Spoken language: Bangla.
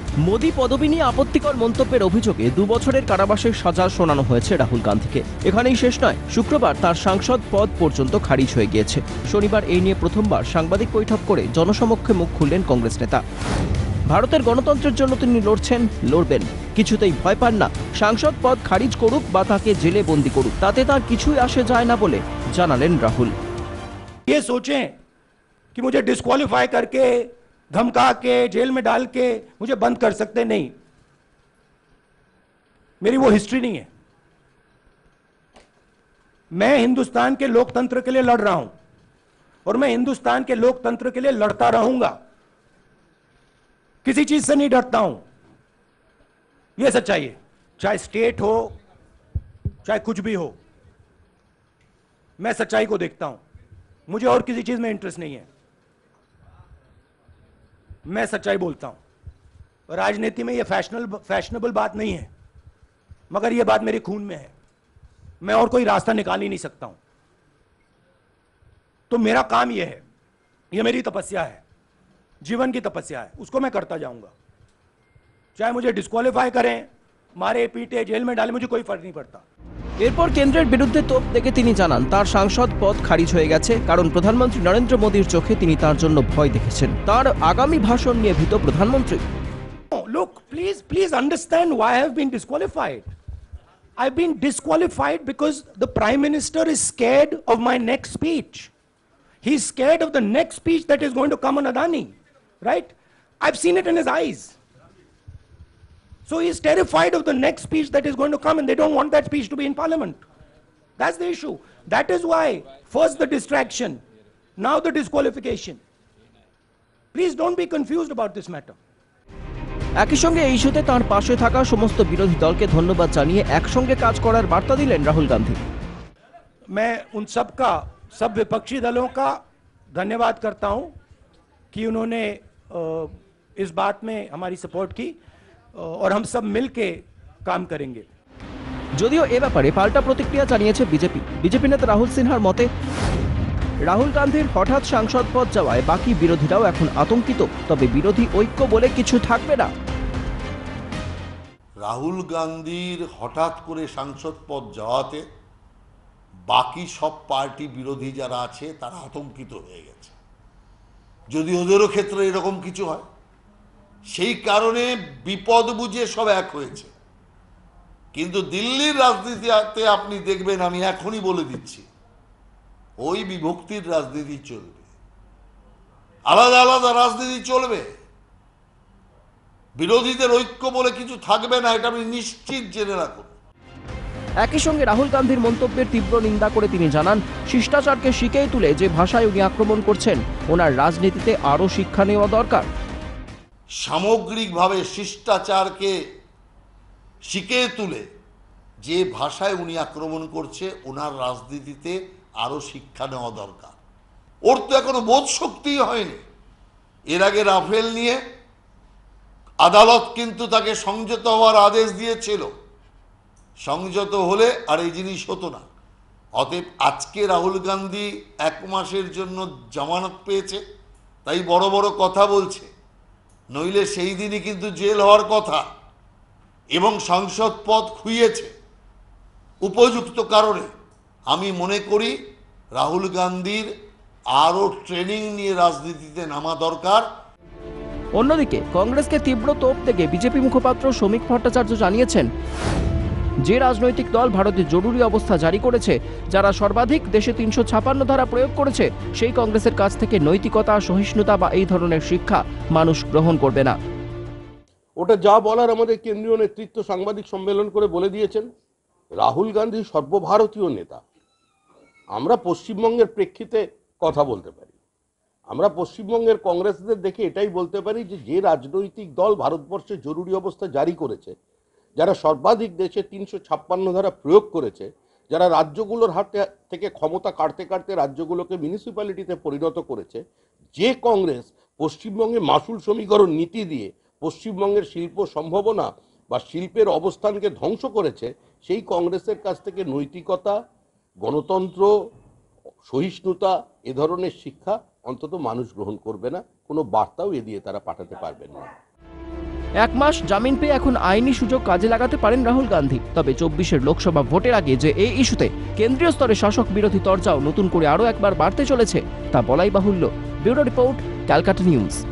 মোদি পদবি নিয়ে আপত্তিকর মন্তব্যের অভিযোগে 2 বছরের কারাবাসের সাজা শোনানো হয়েছে রাহুল গান্ধীকে। এখানেই শেষ নয়, শুক্রবার তার সাংসদ পদ পর্যন্ত খারিজ হয়ে গিয়েছে। শনিবার এই নিয়ে প্রথমবার সাংবাদিক বৈঠক করে জনসমক্ষে মুখ খুললেন কংগ্রেস নেতা। ভারতের গণতন্ত্রের জন্য তিনি লড়ছেন, লড়বেন, কিছুতেই ভয় পান না। সাংসদ পদ খারিজ করুক বা তাকে জেলে বন্দি করুক, তাতে তার কিছুই আসে যায় না বলে জানালেন রাহুল। ये सोचें कि मुझे डिस्क्वालीफाई करके, धमका के, जेल में डाल के मुझे बंद कर सकते, नहीं, मेरी वो हिस्ट्री नहीं है। मैं हिंदुस्तान के लोकतंत्र के लिए लड़ रहा हूं और मैं हिंदुस्तान के लोकतंत्र के लिए लड़ता रहूंगा, किसी चीज से नहीं डरता हूं। यह सच्चाई है, चाहे स्टेट हो चाहे कुछ भी हो, मैं सच्चाई को देखता हूं। मुझे और किसी चीज में इंटरेस्ट नहीं है, मैं सच्चाई बोलता हूं। राजनीति में यह फैशनेबल बात नहीं है, मगर यह बात मेरे खून में है। मैं और कोई रास्ता निकाल ही नहीं सकता हूं। तो मेरा काम यह है, यह मेरी तपस्या है, जीवन की तपस्या है, उसको मैं करता जाऊंगा। चाहे मुझे डिस्क्वालीफाई करें, मारे पीटे, जेल में डाले, मुझे कोई फर्क नहीं पड़ता। এরপর কেন্দ্রের বিরুদ্ধে তোপ দেখে তিনি জানান তার সাংসদ পদ খারিজ হয়ে গেছে, কারণ প্রধানমন্ত্রী নরেন্দ্র মোদীর চোখে তিনি তার জন্য ভয় দেখেছেন। তার আগামী ভাষণ নিয়ে ভীত প্রধানমন্ত্রী। Look, please understand why I have been disqualified. I've been disqualified because the Prime Minister is scared of my next speech. He's scared of the next speech that is going to come on Adani, right? I've seen it in his eyes. So he's terrified of the next speech that is going to come, and they don't want that speech to be in Parliament. That's the issue. That is why, first the distraction, now the disqualification. Please don't be confused about this matter. একই সঙ্গে এই ইস্যুতে তাঁর পাশে থাকা সমস্ত বিরোধী দলকে ধন্যবাদ জানিয়ে একসঙ্গে কাজ করার বার্তা দিলেন রাহুল গান্ধী। मैं उन सब का, सब विपक्षी दलों का धन्यवाद करता हूं कि उन्होंने इस बात में हमारी सपोर्ट की और हम सब मिलके काम करेंगे। যদিও এ ব্যাপারে পাল্টা প্রতিক্রিয়া জানিয়েছে বিজেপি নেতা রাহুল সিনহার মতে, রাহুল গান্ধীর হঠাৎ সাংসদ পদ যাওয়ায় বাকি বিরোধীরাও এখন আতঙ্কিত, তবে বিরোধী ঐক্য বলে কিছু থাকবে না। রাহুল গান্ধীর হঠাৎ করে সাংসদ পদ যাওয়াতে বাকি সব পার্টি বিরোধী যারা আছে তারা আতঙ্কিত হয়ে গেছে। যদি ওদেরও ক্ষেত্রে এরকম কিছু হয়, সেই কারণে বিপদ বুঝে সব এক হয়েছে। কিন্তু দিল্লির রাজনীতিতে আপনি দেখবেন, আমি এখনই বলে দিচ্ছি, ওই বিভক্তির রাজনীতি চলবে, আলাদা আলাদা রাজনীতি চলবে, বিরোধীদের ঐক্য বলে কিছু থাকবে না, এটা আপনি নিশ্চিত জেনে রাখুন। একই সঙ্গে রাহুল গান্ধীর মন্তব্যের তীব্র নিন্দা করে তিনি জানান, শিষ্টাচারকে শিখেই তুলে যে ভাষায় উনি আক্রমণ করছেন, ওনার রাজনীতিতে আরও শিক্ষা নেওয়া দরকার। সামগ্রিকভাবে শিষ্টাচারকে শিখে তুলে যে ভাষায় উনি আক্রমণ করছে, ওনার রাজনীতিতে আরও শিক্ষা নেওয়া দরকার। ওর তো এখনো বোধ শক্তি হয়নি। এর আগে রাফেল নিয়ে আদালত কিন্তু তাকে সংযত হওয়ার আদেশ দিয়েছিল, সংযত হলে আর এই জিনিস হতো না। অতএব আজকে রাহুল গান্ধী 1 মাসের জন্য জামানত পেয়েছে, তাই বড় বড় কথা বলছে, নইলে সেই দিনই কিন্তু জেল হওয়ার কথা। এবং সংসদ পদ খুইয়েছে উপযুক্ত কারণে। আমি মনে করি রাহুল গান্ধীর আরও ট্রেনিং নিয়ে রাজনীতিতে নামা দরকার। অন্যদিকে কংগ্রেসকে তীব্র তোপ থেকে বিজেপি মুখপাত্র শ্রমিক ভট্টাচার্য জানিয়েছেন, যে রাজনৈতিক দল ভারতে জরুরি অবস্থা জারি করেছে, যারা সর্বাধিক দেশে 356 ধারা প্রয়োগ করেছে, সেই কংগ্রেসের কাছ থেকে নৈতিকতা, সহিষ্ণুতা বা এই ধরনের শিক্ষা মানুষ গ্রহণ করবে না। ওটা যা বলার আমাদের কেন্দ্রীয় নেতৃত্ব সাংবাদিক সম্মেলন করে বলে দিয়েছেন। রাহুল গান্ধী সর্বভারতীয় নেতা। আমরা পশ্চিমবঙ্গের প্রেক্ষিতে কথা বলতে পারি, আমরা পশ্চিমবঙ্গের কংগ্রেসদের দেখে এটাই বলতে পারি যে রাজনৈতিক দল ভারতবর্ষে জরুরি অবস্থা জারি করেছে, যারা সর্বাধিক দেশে 356 ধারা প্রয়োগ করেছে, যারা রাজ্যগুলোর হাত থেকে ক্ষমতা কাটতে কাটতে রাজ্যগুলোকে মিউনিসিপ্যালিটিতে পরিণত করেছে, যে কংগ্রেস পশ্চিমবঙ্গে মাসুল সমীকরণ নীতি দিয়ে পশ্চিমবঙ্গের শিল্প সম্ভাবনা বা শিল্পের অবস্থানকে ধ্বংস করেছে, সেই কংগ্রেসের কাছ থেকে নৈতিকতা, গণতন্ত্র, সহিষ্ণুতা এ ধরনের শিক্ষা অন্তত মানুষ গ্রহণ করবে না, কোনো বার্তাও এ দিয়ে তারা পাঠাতে পারবেন না। 1 মাস জামিন পেয়ে এখন আইনি সুযোগ কাজে লাগাতে পারেন রাহুল গান্ধী। তবে 24-এর লোকসভা ভোটের আগে যে এই ইস্যুতে কেন্দ্রীয় স্তরে শাসক বিরোধী তরজাও নতুন করে আরও একবার বাড়তে চলেছে তা বলাই বাহুল্য। Bureau report, Calcutta news.